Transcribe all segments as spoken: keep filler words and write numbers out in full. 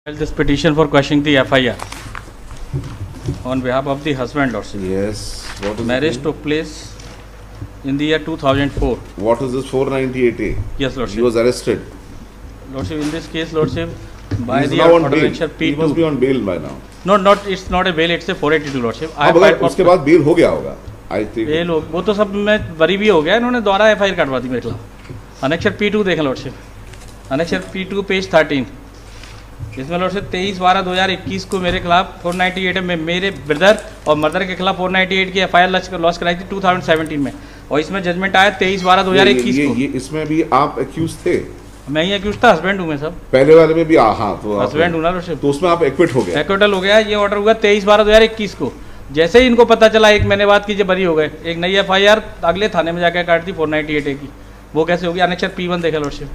This petition for quashing the F I R on behalf of the husband, Lordship. Yes. What is Marriage it? took place in the year two thousand four. What is this four ninety-eight A? Yes, Lordship. He was arrested. Lordship, in this case, Lordship, by He is the now on bail. ordinance P He must be two. on bail by now. No, not it's not a bail. It's a four eighty-two, Lordship. I हाँ, filed मगर for- उसके बाद bell हो गया होगा. I think. bail हो वो तो सब में बरी भी हो गया. इन्होंने दोबारा एफ आई आर कटवा दी मेरे खिलाफ. अनेक्चर पी टू देखें lordship. Annexure P two page thirteen. इसमें लॉर्डशिप तेईस बारह दो हज़ार इक्कीस को मेरे खिलाफ फोर नाइन्टी एट में मेरे ब्रदर और मदर के खिलाफ फोर नाइन्टी एट की एफ आई आर लॉस कराई थी टू थाउजेंड सेवेंटीन में. और इसमें जजमेंट आया तेईस बारह दो हज़ार इक्कीस ये, को. ये इसमें भी आप एक्यूज थे. मैं ही एक्यूज था, हस्बैंड हूँ मैं सब. पहले वाले में भी आ, हाँ तो आप- हस्बैंड हूँ ना लॉर्डशिप. तो उसमें आप एक्विट हो गए. एक्विटल हो गया. ये ऑर्डर हुआ तेईस बारह दो हज़ार इक्कीस को. जैसे ही इनको पता चला एक महीने बाद की जो बरी हो गए, एक नई एफ आई आर अगले थाने में जाकर काट दी फोर नाइन्टी एट ए की. वो कैसे होगी? अनेक्चर पी वन देखा लॉर्डशिप.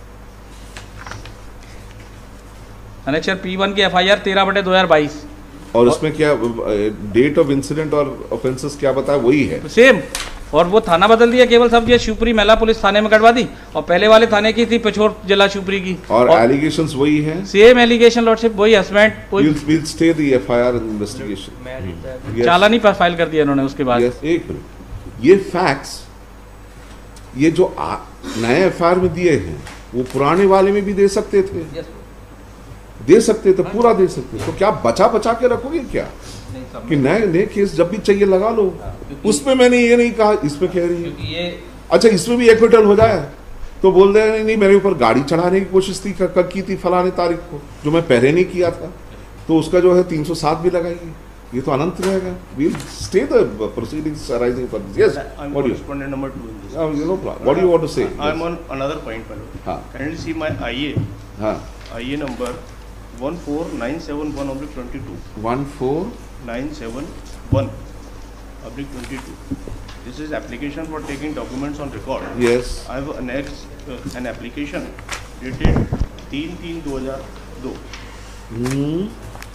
अनेक्चर पी वन की एफ आई आर तेरह बटे दो हज़ार बाईस. और उसमें क्या डेट ऑफ इंसिडेंट और ऑफेंसेस क्या बताया वही है. सेम. और वो थाना बदल दिया केवल सब. ये शिवपुरी महिला पुलिस थाने में कटवा दी और पहले वाले थाने की थी पिछोर जिला शिवपुरी की. और एलिगेशंस वही है. Same allegation lordship. वही हस्बैंड कोई We'll, we'll stay the F I R investigation. Yes. चालान ही फाइल कर दिया इन्होंने उसके बाद. Yes, एक मिनट. ये फैक्ट्स ये जो आ, नए एफ आई आर में दिए हैं वो पुराने वाले में भी दे सकते थे. दे सकते थे, पूरा दे सकते. तो क्या बचा बचा के रखोगे क्या कि नए नए केस जब भी चाहिए लगा लो. उसमें मैंने ये नहीं कहा, इसमें कह रही है. ये अच्छा इसमें भी एक्विटल हो जाए तो बोल दे नहीं, नहीं मेरे ऊपर गाड़ी चढ़ाने की कोशिश थी कर, कर की थी फलाने तारीख को जो मैं पहले नहीं किया था, तो उसका जो है तीन सौ सात भी लगाइए. ये तो अनंत रहेगा. We'll stay the proceedings arising from this. Yes. I'm What do you? correspondent number two in this. Uh, you know, what do you want to say? I'm Yes. on another point, fellow. हाँ. Kindly see my I A. हाँ. I A number one four nine seven one oblique twenty-two. One four. nine seven one oblique twenty-two. This is application for taking documents on record. Yes. I have annexed uh, an application dated तीन तीन दो हज़ार दो. Hmm.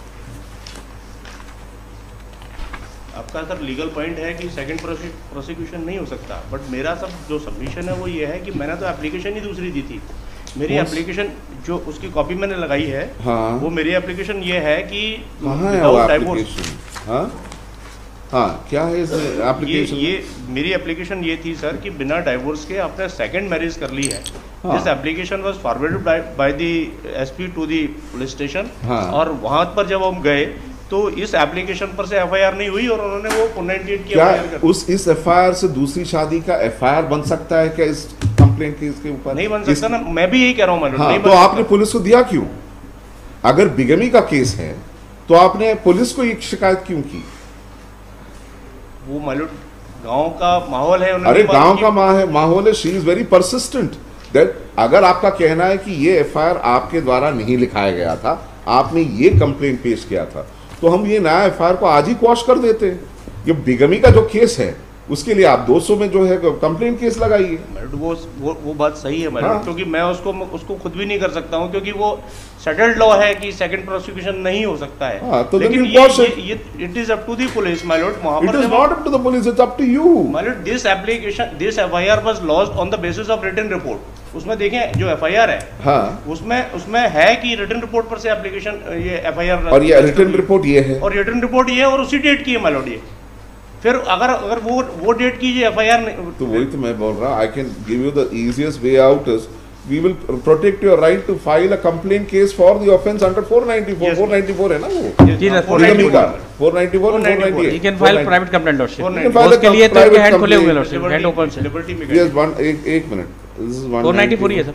आपका sir legal point है कि second prosecution नहीं हो सकता, बट मेरा सब जो सबमिशन है वो ये है कि मैंने तो एप्लीकेशन ही दूसरी दी थी. मेरी कौन सी? एप्लीकेशन जो उसकी कॉपी मैंने लगाई है हाँ. वो मेरी एप्लीकेशन ये है कि कहाँ है वो without divorce- एप्लीकेशन? हाँ. हाँ क्या है इस ये एप्लीकेशन? ये मेरी एप्लीकेशन ये थी सर कि बिना डाइवोर्स के आपने सेकंड मैरिज कर ली है. हाँ. This application was forwarded by the SP to the police station. हाँ. और वहां पर जब हम गए तो इस एप्लीकेशन पर से एफ आई आर नहीं हुई और उन्होंने वो फोर नाइन्टी एट की क्या एफ आई आर कर उस इस एफ आई आर से दूसरी शादी का एफ आई आर बन सकता है क्या इस कंप्लेंट केस के ऊपर? नहीं बन इस- सकता ना. मैं भी यही कह रहा हूँ मैडम. हाँ, नहीं तो बन आपने सकता. पुलिस को दिया क्यों? अगर बिगमी का केस है तो आपने पुलिस को एक शिकायत क्यों की? वो मालूम गांव का माहौल है. उन्होंने अरे बात गांव की. का माह- माहौल है. She is very persistent that अगर आपका कहना है कि ये एफ आई आर आपके द्वारा नहीं लिखाया गया था, आपने ये कंप्लेंट पेश किया था, तो हम ये नया एफ आई आर को आज ही क्वॉश कर देते हैं. ये बिगमी का जो केस है उसके लिए आप दो सौ में जो है कंप्लेंट केस लगाइए. मैडम, वो वो वो बात सही है मैडम. हाँ. क्योंकि मैं उसको उसको खुद भी नहीं कर सकता हूँ क्योंकि वो सेटल्ड लॉ है कि सेकंड प्रोसिक्यूशन नहीं हो सकता है. हाँ, तो लेकिन then ये quash it. ये it is up to the police my lord. वहां इट पर इज जब not up to the police, it's up to you. My lord this application this F I R was lodged on the basis of written report. उसमें देखें जो F I are है हाँ. उसमें उसमें है कि रिटन रिपोर्ट पर से एप्लीकेशन ये एफ आई आर और ये रिटर्न रिपोर्ट ये है. और रिटन रिपोर्ट ये है और उसी डेट की है माय लॉर्ड. ये फिर अगर अगर वो वो डेट की जो एफ आई आर तो वही तो मैं बोल रहा. I can give you the easiest way out is we will protect your right to file a complaint case for the offence under four ninety four. Yes. Four ninety four है ना वो. जी सर, फोर बिगमी का ninety four ninety four और four ninety eight. You can file private complaint lordship. Four You can file a उसके लिए तो private इनके हैंड खुले हुए complaint. लॉर्डशिप. हैंड ओपन से. लिबर्टी में यस वन एक एक मिनट. This is four ninety four ही है सर.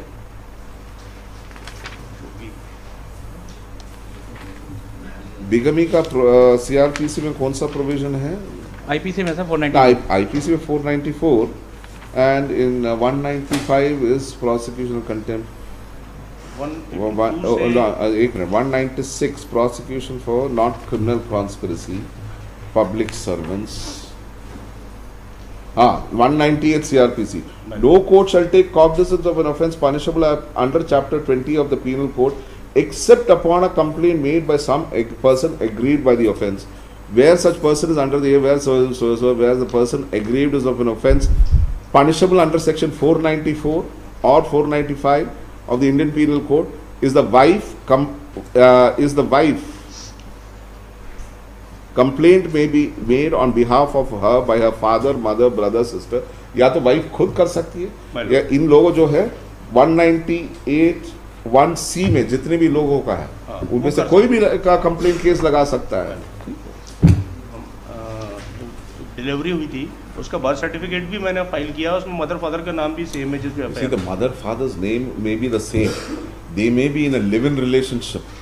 बिगमी का सीआरपीसी में कौन सा प्रोविजन है? आईपीसी में सर फोर नाइन्टी. आईपीसी में four ninety four and in uh, one ninety-five is prosecution contempt. One, One, one, oh, oh, no, uh, एक मिनट. one ninety-six prosecution for not criminal conspiracy, public servants. हाँ, one ninety-eight C R P C. No court shall take cognizance of an offence punishable under chapter twenty of the penal code except upon a complaint made by some ag- person aggrieved by the offence. Where such person is under the where so so so where the person aggrieved is of an offence punishable under section four ninety-four or four ninety-five of the Indian Penal Code is the wife com, uh, is the wife complaint may be made on behalf of her by her father, mother, brother, sister. या तो wife खुद कर सकती है, या इन लोगों जो है one ninety eight one C में जितने भी लोगों का है, हाँ, उनमें से कोई भी का कंप्लेंट केस लगा सकता है। डिलीवरी हुई थी, उसका बर्थ सर्टिफिकेट भी मैंने फाइल किया, उसमें मदर फादर का नाम भी सेम है जिसमें the mother father's name may be the same, they may be in a live in relationship,